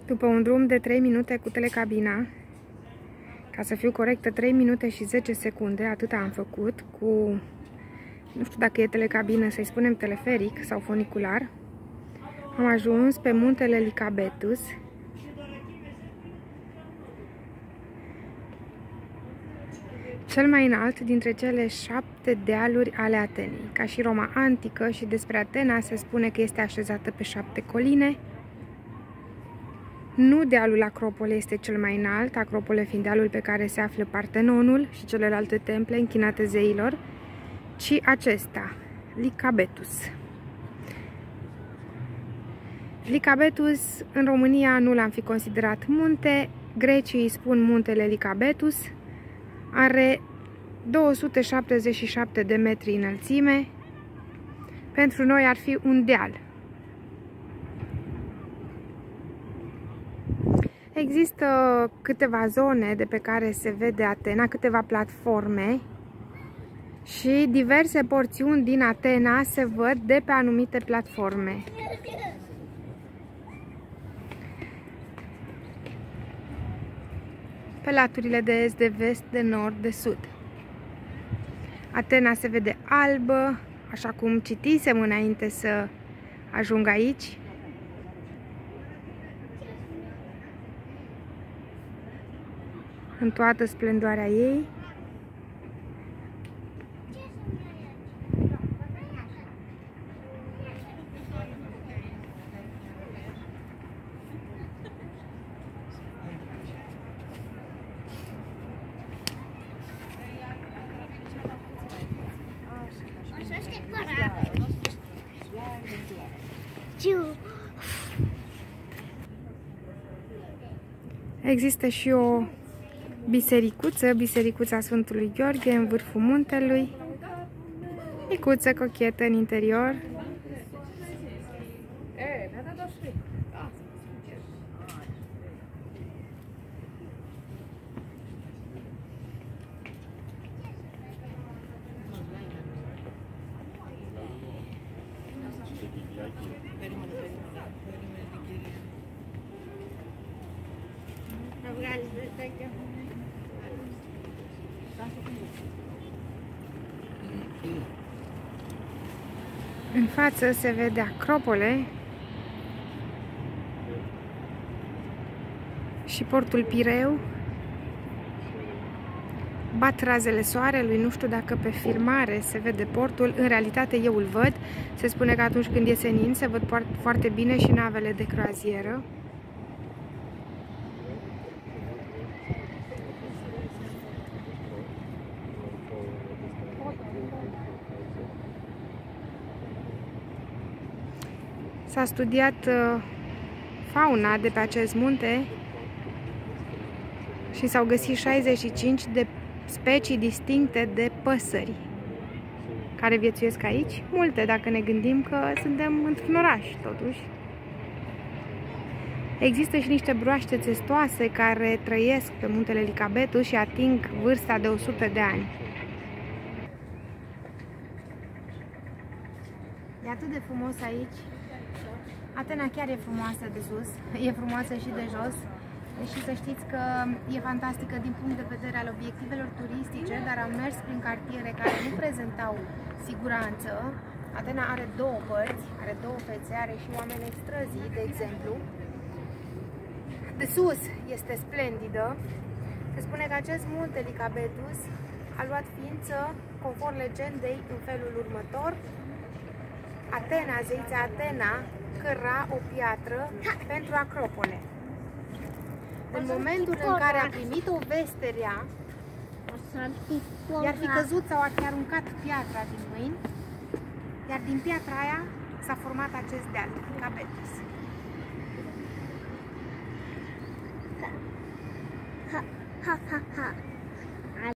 După un drum de 3 minute cu telecabina, ca să fiu corectă, 3 minute și 10 secunde, atâta am făcut cu, nu știu dacă e telecabină, să-i spunem teleferic sau funicular, am ajuns pe muntele Lycabettus, cel mai înalt dintre cele 7 dealuri ale Atenei. Ca și Roma antică, și despre Atena se spune că este așezată pe 7 coline. Nu dealul Acropole este cel mai înalt, Acropole fiind dealul pe care se află Partenonul și celelalte temple închinate zeilor, ci acesta, Lycabettus. Lycabettus în România nu l-am fi considerat munte, grecii îi spun muntele Lycabettus, are 277 de metri înălțime, pentru noi ar fi un deal. Există câteva zone de pe care se vede Atena, câteva platforme și diverse porțiuni din Atena se văd de pe anumite platforme. Pe laturile de est, de vest, de nord, de sud. Atena se vede albă, așa cum citisem înainte să ajung aici. În toată splendoarea ei. Există și o bisericuță, Bisericuța Sfântului Gheorghe, în vârful muntelui. Micuță, cochetă în interior. În față se vede Acropole și portul Pireu. Bat razele soarelui, nu știu dacă pe filmare se vede portul, în realitate eu îl văd. Se spune că atunci când e senin se văd foarte bine și navele de croazieră. S-a studiat fauna de pe acest munte și s-au găsit 65 de specii distincte de păsări care viețuiesc aici. Multe, dacă ne gândim că suntem într-un oraș, totuși. Există și niște broaște țestoase care trăiesc pe muntele Lycabettus și ating vârsta de 100 de ani. E atât de frumos aici. Atena chiar e frumoasă de sus, e frumoasă și de jos, deși să știți că e fantastică din punct de vedere al obiectivelor turistice, dar am mers prin cartiere care nu prezentau siguranță. Atena are două părți, are două fețe, are și oameni străzii, de exemplu. De sus este splendidă. Se spune că acest munte Lycabettus a luat ființă, conform legendei, în felul următor. Atena, zeița Atena, căra o piatră pentru Acropole. În momentul în care a primit o veste rea, i-ar fi căzut sau ar fi aruncat piatra din mâini, iar din piatra aia s-a format acest deal, Lycabettus. Ha, ha, ha, ha.